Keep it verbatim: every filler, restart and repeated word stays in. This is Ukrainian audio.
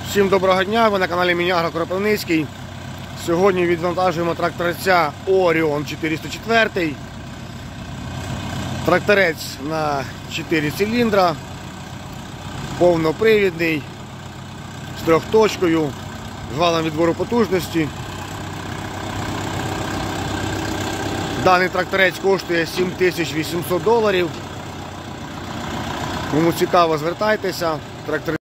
Всім доброго дня, ви на каналі Міні-Агро Кропивницький. Сьогодні відвантажуємо тракторця Orion чотириста чотири. Тракторець на чотири циліндра, повнопривідний, з трьохточкою, з валом відбору потужності. Даний тракторець коштує сім тисяч вісімсот доларів. Кому цікаво, звертайтеся. Трактор